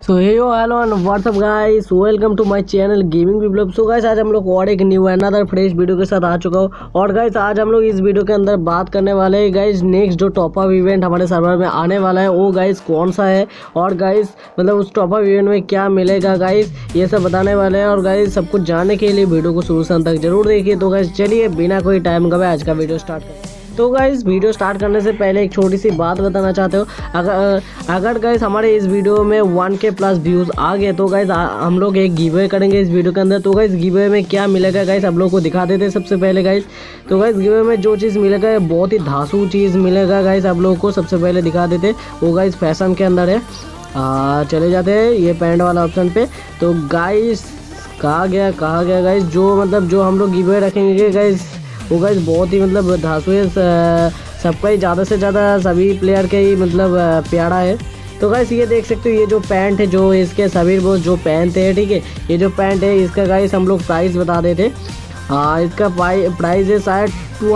So hello and what's up guys, welcome to my channel gaming Viplav. So guys, आज हम लोग और एक न्यू अनदर फ्रेश वीडियो के साथ आ चुका हूँ। और गाइस, आज हम लोग इस वीडियो के अंदर बात करने वाले हैं गाइस, नेक्स्ट जो टॉप अप इवेंट हमारे सर्वर में आने वाला है वो गाइस कौन सा है, और गाइस मतलब उस टॉप अप इवेंट में क्या मिलेगा गाइस, ये सब बताने वाले हैं। और गाइस, सब कुछ जानने के लिए वीडियो को शुरू से अंत तक जरूर देखिए। तो गाइस चलिए बिना कोई टाइम गवाए आज का वीडियो स्टार्ट करते हैं। तो गाइस, वीडियो स्टार्ट करने से पहले एक छोटी सी बात बताना चाहते हो। अगर गाइस हमारे इस वीडियो में 1K प्लस व्यूज़ आ गए तो गाइस हम लोग एक गिवअवे करेंगे इस वीडियो के अंदर। तो गाइस गिवअवे में क्या मिलेगा गाइस, आप लोग को दिखा देते हैं सबसे पहले गाइस। तो गाइस गिवअवे में जो चीज़ मिलेगा बहुत ही धांसू चीज़ मिलेगा गाइस, आप लोगों को सबसे पहले दिखा देते। वो गाइस फैशन के अंदर है। चले जाते हैं ये पैंट वाला ऑप्शन पे। तो गाइस कहा गया गाइस, जो हम लोग गिवअवे रखेंगे गाइस वो गाइस बहुत ही मतलब धांसू है, सबका ही ज़्यादा से ज़्यादा सभी प्लेयर के ही मतलब प्यारा है। तो गाइस ये देख सकते हो, ये जो पैंट है जो इसके सभी वो जो पहनते हैं, ठीक है, ये जो पैंट है इसका गाइस हम लोग प्राइस बता देते। इसका प्राइस है शायद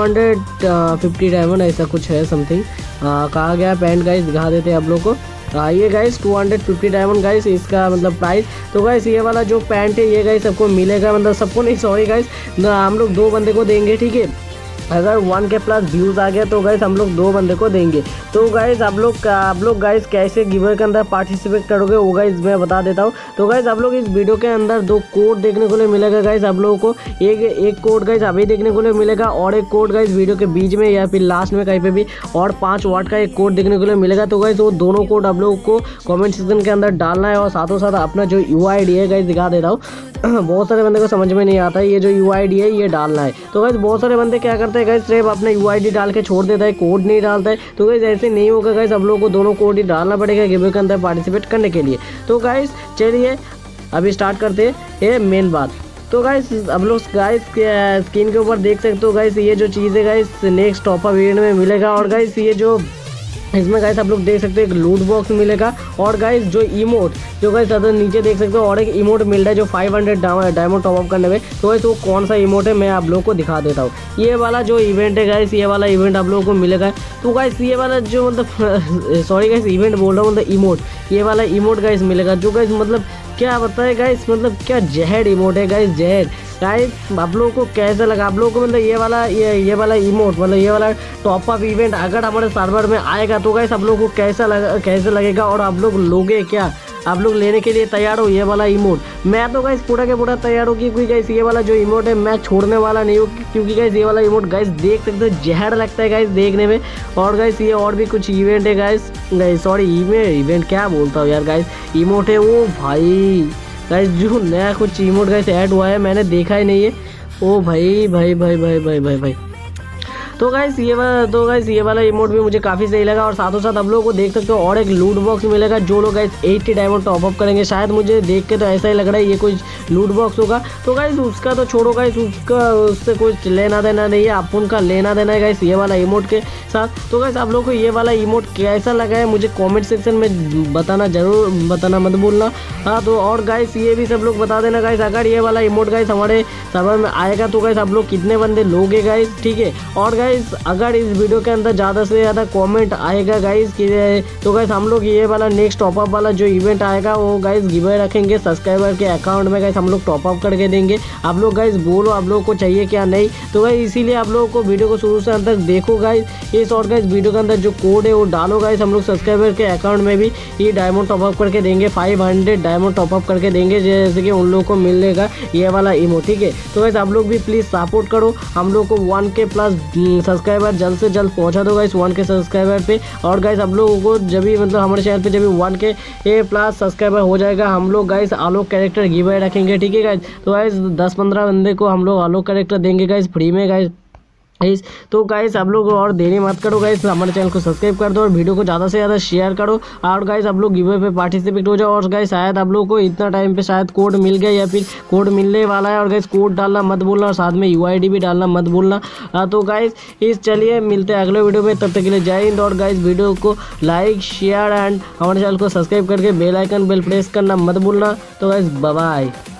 250 डायमंड ऐसा कुछ है समथिंग। कहा गया पैंट गाइस दिखा देते हैं आप लोग को। ये गाइस 250 डायमंड गाइस इसका मतलब प्राइस। तो गाइस ये वाला जो पैंट है ये गाइस सबको मिलेगा, मतलब सबको नहीं, सॉरी गाइस, हम लोग 2 बंदे को देंगे, ठीक है। अगर 1K प्लस व्यूज़ आ गया तो गाइस हम लोग 2 बंदे को देंगे। तो गाइस आप लोग गाइस कैसे गिवअवे के अंदर पार्टिसिपेट करोगे वो गाइस मैं बता देता हूँ। तो गाइस आप लोग इस वीडियो के अंदर 2 कोड देखने को मिलेगा गाइस, आप लोगों को एक कोड गाइस अभी देखने को मिलेगा, और एक कोड गाइस वीडियो के बीच में या फिर लास्ट में कहीं पे भी, और 5 वाट का एक कोड देखने को मिलेगा। तो गाइस वो दोनों कोड आप लोगों को कॉमेंट सेक्शन के अंदर डालना है, और साथों साथ अपना जो UID है गाइस दिखा दे रहा हूँ। बहुत सारे बंदे को समझ में नहीं आता है, ये जो UID है ये डालना है। तो गाइस बहुत सारे बंदे क्या करते हैं गाइस, सिर्फ अपना UID डाल के छोड़ देता है, कोड नहीं डालता है। तो गाइस ऐसे नहीं होगा गाइस, आप लोगों को दोनों कोड ही डालना पड़ेगा गिवअवे के अंदर पार्टिसिपेट करने के लिए। तो गाइस चलिए अभी स्टार्ट करते हैं ये मेन बात। तो गाइस अब लोग गाइस स्क्रीन के ऊपर देख सकते हो गाइस, ये जो चीज़ है guys next top up event में मिलेगा। और गाइस ये जो इसमें गाइस आप लोग देख सकते हो एक लूट बॉक्स मिलेगा, और गाइस जो इमोट जो गाइस नीचे देख सकते हो, और एक इमोट मिल रहा है जो 500 डायमंड टॉप अप करने में। तो गाइस वो कौन सा इमोट है मैं आप लोगों को दिखा देता हूँ। ये वाला जो इवेंट है गाइस, ये वाला इवेंट आप लोगों को मिलेगा। तो गाइस ये वाला जो मतलब सॉरी गाइस इवेंट बोल रहा हूँ, मतलब इमोट, ये वाला इमोट गाइस मिलेगा, जो गाइस मतलब क्या बताए गाइस, मतलब क्या जहर इमोट है गाइस, जहर। गाइस आप लोगों को कैसा लगा, आप लोगों को मतलब ये वाला इमोट, मतलब ये वाला टॉप अप इवेंट अगर हमारे सर्वर में आएगा तो गाइस आप लोगों को कैसे लगेगा, और आप लोग लोगे क्या, आप लोग लेने के लिए तैयार हो ये वाला इमोट? मैं तो गाइस पूरा के पूरा तैयार हो, क्योंकि गाइस ये वाला जो इमोट है मैं छोड़ने वाला नहीं हूँ, क्योंकि गाइस ये वाला इमोट गाइस देख सकते हो जहर लगता है गाइस देखने में। और गाइस ये और भी कुछ इवेंट है गाइस सॉरी इवेंट क्या बोलता हूँ यार गाइस, इमोट है वो भाई गाइस, जो नया कुछ इमोट गाइस ऐड हुआ है मैंने देखा ही नहीं है। ओ भाई भाई भाई भाई भाई भाई भाई। तो गाइस ये वाला इमोट भी मुझे काफ़ी सही लगा। और साथों साथ आप लोगों को देख सकते हो और एक लूट बॉक्स मिलेगा, जो लोग गाइस 80 डायमंड टॉप अप करेंगे, शायद मुझे देख के तो ऐसा ही लग रहा है ये कोई लूट बॉक्स होगा। तो गाइस उसका तो छोड़ो गाइस, उससे कुछ लेना देना नहीं है, आप उनका लेना देना है गाइस ये वाला इमोट के साथ। तो गाइस आप लोगों को ये वाला इमोट कैसा लगा है मुझे कॉमेंट सेक्शन में बताना मत भूलना। तो और गाइस ये भी सब लोग बता देना गाइस, अगर ये वाला इमोट गाइस हमारे सर्वर में आएगा तो गाइस आप लोग कितने बंदे लोगे गाइस, ठीक है। और गाइस अगर इस वीडियो के अंदर ज़्यादा से ज़्यादा कमेंट आएगा गाइस तो गाइस हम लोग ये वाला नेक्स्ट टॉप अप वाला जो इवेंट आएगा वो गाइस गिवअवे रखेंगे सब्सक्राइबर के अकाउंट में गाइस, हम लोग टॉप अप करके देंगे। आप लोग गाइस बोलो आप लोगों को चाहिए क्या नहीं। तो गाइस इसीलिए आप लोगों को वीडियो को शुरू से अंत तक देखो गाइस ये शॉर्ट गाइस, वीडियो के अंदर जो कोड है वो डालो गाइस, हम लोग सब्सक्राइबर के अकाउंट में भी ये डायमंड टॉप अप करके देंगे, 500 डायमंड टॉप अप करके देंगे, जैसे कि उन लोगों को मिलेगा ये वाला इमोट, ठीक है। तो गाइस आप लोग भी प्लीज़ सपोर्ट करो, हम लोग को 1K प्लस सब्सक्राइबर जल्द से जल्द पहुंचा दो गाइस 1K सब्सक्राइबर पे। और गाइस आप लोगों को जब भी मतलब हमारे चैनल पे जब भी 1K प्लस सब्सक्राइबर हो जाएगा, हम लोग गाइस आलोक कैरेक्टर गिवअवे रखेंगे, ठीक है गाइस। तो गाइस 10-15 बंदे को हम लोग आलोक कैरेक्टर देंगे गाइस फ्री में गाइस। तो गाइस आप लोग और देरी मत करो गाइस, हमारे चैनल को सब्सक्राइब कर दो और वीडियो को ज़्यादा से ज़्यादा शेयर करो। और गाइस आप लोग गिवअवे पे पार्टिसिपेट हो जाओ। और गाइस शायद आप लोग को इतना टाइम पे शायद कोड मिल गया या फिर कोड मिलने वाला है, और गाइस कोड डालना मत भूलना, और साथ में UID भी डालना मत भूलना। तो गाइस चलिए मिलते हैं अगले वीडियो में, तब तक के लिए जय हिंद। और गाइस वीडियो को लाइक शेयर एंड हमारे चैनल को सब्सक्राइब करके बेल प्रेस करना मत भूलना। तो गाइस बाय बाय।